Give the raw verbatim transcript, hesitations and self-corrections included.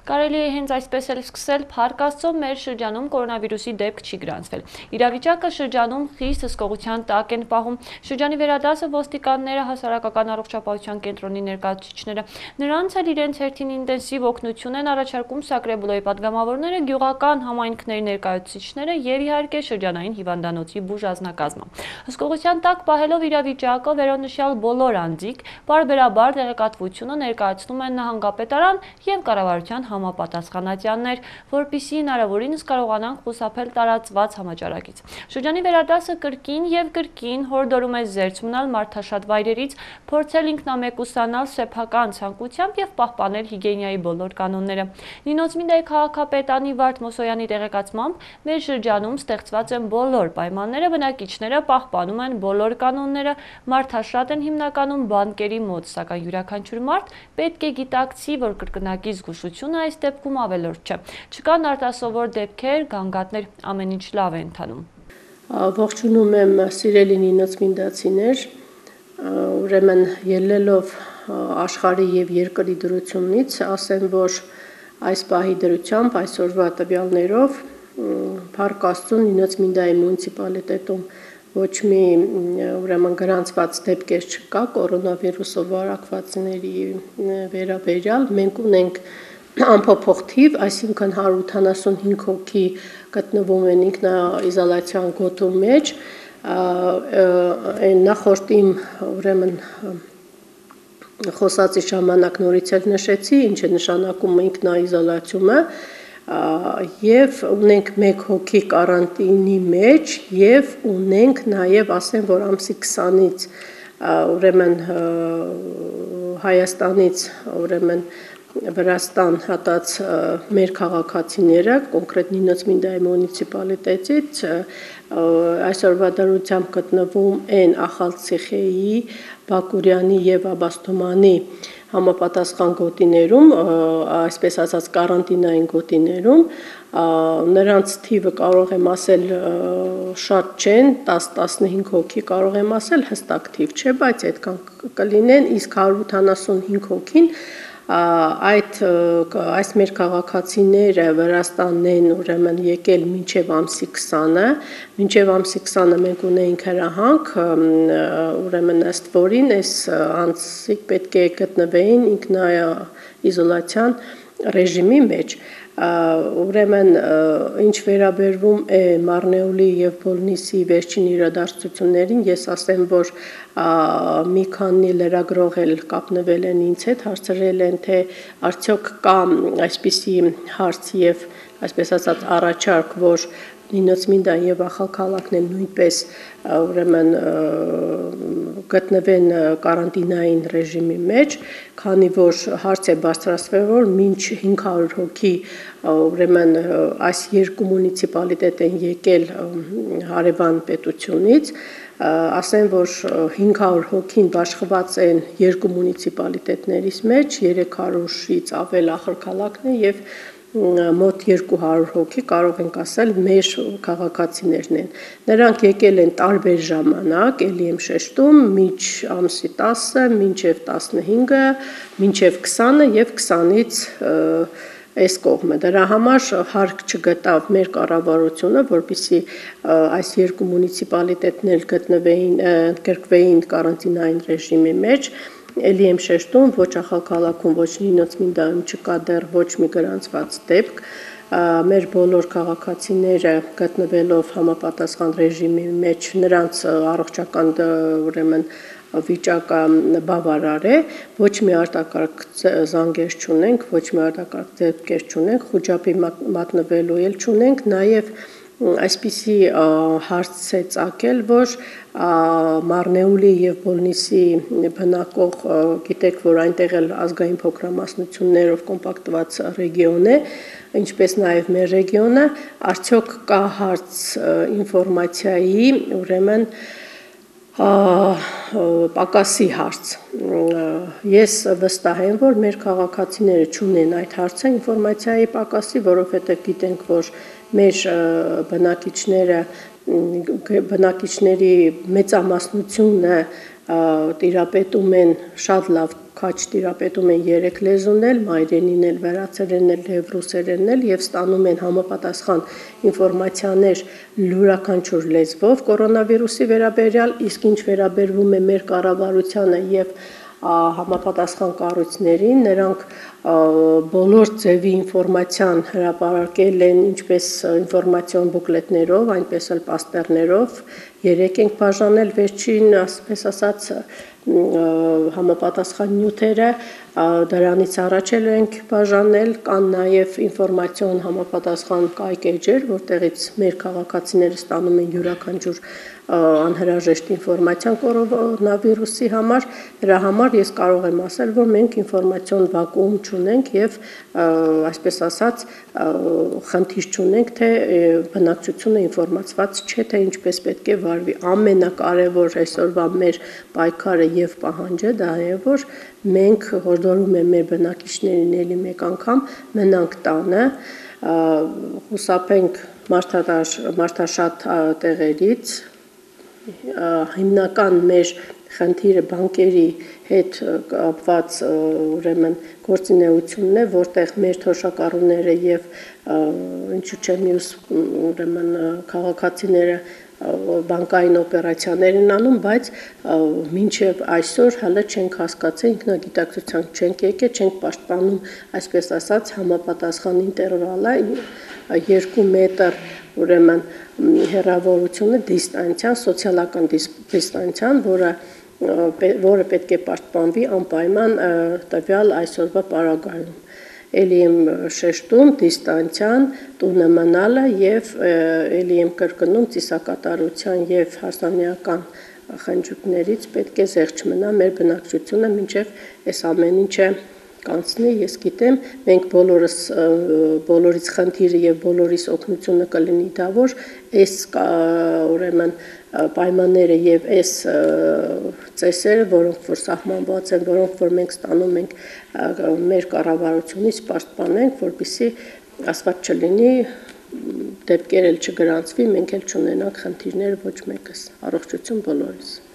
Կարելի է հենց այսպես էլ սկսել, փառք Աստծո, մեր շրջանում կորոնավիրուսի դեպք չի գրանցվել։ Իրավիճակը շրջանում խիստ հսկողության տակ են պահում։ Շրջանի վերադասը ոստիկանները, հասարակական առողջապահության կենտրոնի ներկայացուցիչները, նրանց էլ իրենց հերթին ինտենսիվ օգնություն են առաջարկում Սակրեբլոյի պատգամավորները, գյուղական համայնքների ներկայացուցիչները եւ իհարկե շրջանային հիվանդանոցի բուժազնակազմը։ Հսկողության տակ պահելով իրավիճակը վերոնշյալ բոլոր անձիկ բարբերաբար տեղեկատվությունը ներկայացնում են նահանգապետարան եւ կառավարության համապատասխանատյաններ, որպիսի հնարավորինս կարողանանք խուսափել տարածված համաճարակից։ Շրջանի վերադասը կրկին եւ կրկին հորդորում է զերծ մնալ մարդաշատ վայրերից, փորձել ինքնամեկուսանալ սեփական ցանկությամբ եւ պահպանել հիգիենայի բոլոր կանոնները։ Նինոցմինդայի քաղաքապետանի Վարդ Մոսոյանի տեղեկացմամբ մեր շրջանում ստեղծված են բոլոր պայմանները, բնակիչները պահպանում են բոլոր կանոնները, մարդաշատ են հիմնականում բանկերի մոտ, սակայն յուրաքանչյուր մարդ պետք է գիտակցի, որ կրկնակի զգուշությունը այս դեպքում ավելորդ չէ։ Չկան արտասովոր դեպքեր, գանգատներ, ամեն ինչ լավ է ընթանում։ Ողջունում եմ սիրելի նինոցմինդացիներ, ուրեմն ելնելով աշխարհի եւ երկրի դրությունից, ասեմ, որ այս պահի դրությամբ, այսօրվա տվյալներով, փառք Աստծո, Նինոցմինդայի մունիցիպալիտետում ոչ մի ուրեմն գրանցված դեպքեր չկա կորոնավիրուսով վարակվածների վերաբերյալ։ Մենք ունենք անփոփոխ թիվ, այսինքն հարյուր ութանասունհինգ հոգի գտնվում են ինքնաիզոլացիան գոտու մեջ, նախորդ իմ ուրեմն խոսածի ժամանակ նորից էլ նշեցի, ինչ է նշանակում ինքնաիզոլացիումը, եւ ունենք մեկ հոգի կարանտինի մեջ եւ ունենք նաեւ ասեմ, որ ամսի քսանից ուրեմն Հայաստանից ուրեմն Վրաստան հատած մեր քաղաքացիները, կոնկրետ Նինոցմինդայի մունիցիպալիտետից այսօրվա դրությամբ գտնվում են Ախալցիխեի, Բակուրյանի եւ Աբաստոմանի համապատասխան գոտիներում, այսպես ասած կարանտինային գոտիներում, նրանց թիվը կարող եմ ասել շատ չեն, տաս տասնհինգ հոգի կարող եմ ասել, հստակ թիվ չէ, բայց այդքան կլինեն, իսկ հարյուր ութանասունհինգ հոգին այդ այս մեր քաղաքացիները Վրաստանն են ուրեմն եկել մինչև ամսի քսանը, մինչև ամսի քսանը մենք ունեինք հրահանգ, ուրեմն ըստ որին այս անձիկ պետք է գտնվեին ինքնաիզոլացիան ռեժիմի մեջ, ուրեմն ինչ վերաբերվում է Մարնեուլի եւ Բոլնիսի վերջին իրադարձություններին, ես ասեմ, որ մի քանի լրագրող էլ կապնվել են ինձ հետ, հարցրել են, թե արդյոք կա այսպիսի հարց եւ այսպես ասած առաջարկ, որ Նինոցմինդան եւ Ախալքալաքն են նույնպես ուրեմն գտնվեն կարանտինային ռեժիմի մեջ, քանի որ հարց է բարձրացվել, որ մինչ հինգ հարյուր հոգի ուրեմն այս երկու մունիցիպալիտետ են եկել հարևան պետությունից, ասեմ, որ հինգ հարյուր հոգին բաշխված են երկու մունիցիպալիտետներից մեջ, երեք հարյուրից ավել Ախալքալաքն է եւ մոտ երկու հարյուր հոգի կարող ենք ասել մեր քաղաքացիներն են։ Նրանք եկել են տարբեր ժամանակ, ելի եմ շեշտում, միջ ամսի տասը, մինչև տասնհինգը, մինչև քսանը եւ քսանից այս կողմը։ Դրա համար հարկ չգտավ մեր կառավարությունը, որպեսզի այս երկու մունիցիպալիտետն էլ գտնվեին, գրկվեին կարանտինային ռեժիմի մեջ, ելի եմ շեշտում, ոչ Ախալքալաքում, ոչ Նինոցմինդայում չկա դեռ ոչ մի գրանցված դեպք, մեր բոլոր քաղաքացիները գտնվելով համապատասխան ռեժիմի մեջ, նրանց առողջական ուրեմն վիճակը բավարար է, ոչ մի արտակարգ զանգեր չունենք, ոչ մի արտակարգ դեպքեր չունենք, խուճապի մատնվելու էլ չունենք, նաև այսպիսի հարց է ծագել, որ Մարնեուլի եւ Բոլնիսի բնակող, գիտեք, որ այնտեղ էլ ազգային փոքրամասնություններով կոմպակտված ռեգիոն է, ինչպես նաև մեր ռեգիոնը, արդյոք կա հարց ինֆորմացիայի, ուրեմն պակասի հարց։ Ես վստահ եմ, որ մեր քաղաքացիները չունեն այդ հարցը ինֆորմացիայի պակասի, որովհետև գիտենք, որ մեր բնակիչները բնակիչների մեծամասնությունը տիրապետում են շատ լավ քաջ տիրապետում են երեք լեզուներ՝ մայրենին էլ, վրացերենն էլ, եւ ռուսերենն էլ եւ ստանում են համապատասխան ինֆորմացիաներ յուրաքանչյուր լեզվով կորոնավիրուսի վերաբերյալ, իսկ ինչ վերաբերվում է մեր կառավարությանը եւ համապատասխան կառույցներին, նրանք բոլոր ձևի ինֆորմացիան հրապարակել են ինչպես ինֆորմացիոն բուկլետներով, այնպես էլ պաստերներով, երեք ենք բաժանել վերջին, ասես ասած, համապատասխան նյութերը, դրանից առաջ էլ ենք բաժանել, կան նաև ինֆորմացիոն համապատասխան կայքեջեր, որտեղից մեր քաղաքացիները ստանում են յուրաքանչյուր անհրաժեշտ ինֆորմացիան կորոնավիրուսի համար, դրա համար ես կարող եմ ասել, որ մենք ինֆորմացիոն վակուում չունենք եւ այսպես ասած խնդիր չունենք, թե բնակչությունը ինֆորմացված չէ, թե ինչպես պետք է վարվի։ Ամենակարևոր այսօրվա մեր պայքարը եւ պահանջը դա է, որ մենք հորդորում ենք մեր բնակիչներին ելի մեկ անգամ մնանք տանը, խուսափենք մարդաշատ տեղերից, հիմնական մեր խնդիրը բանկերի հետ կապված ուրեմն գործունեությունն է, որտեղ մեր թոշակառուները եւ ինչու՞ չէ մյուս ուրեմն քաղաքացիները բանկային օպերացիաներ են անում, բայց մինչև այսօր հələ չենք հասկացել, ինքնագիտակցության չենք եկել, չենք պաշտպանում, այսպես ասած, համապատասխան ինտերվալը երկու մետր ուրեմն հեռավորությունը դիստանցիան, սոցիալական դիստանցիան, որը որը պետք է պաշտպանվի անպայման տվյալ այսօրվա պարագայում։ Էլի եմ շեշտում դիստանցիան, տունը մնալը եւ էլի եմ կրկնում ծիսակատարության եւ հարսանեկան խնջույքներից պետք է զերծ չմնա մեր բնակչությունը, մինչեւ այս ամեն ինչը կանցնի, ես գիտեմ, մենք բոլորս բոլորից խնդիրը եւ բոլորիս օգնությունը կլինի դա, որ այս ուրեմն պայմանները եւ այս ծեսերը, որոնք որ սահմանված են, որոնք որ մենք ստանում ենք մեր կառավարությունից պաշտպանենք, որպեսզի ասված չլինի, դեպքեր էլ չգրանցվի, մենք էլ չունենանք խնդիրներ ոչ մեկս։ Առողջություն բոլորիս։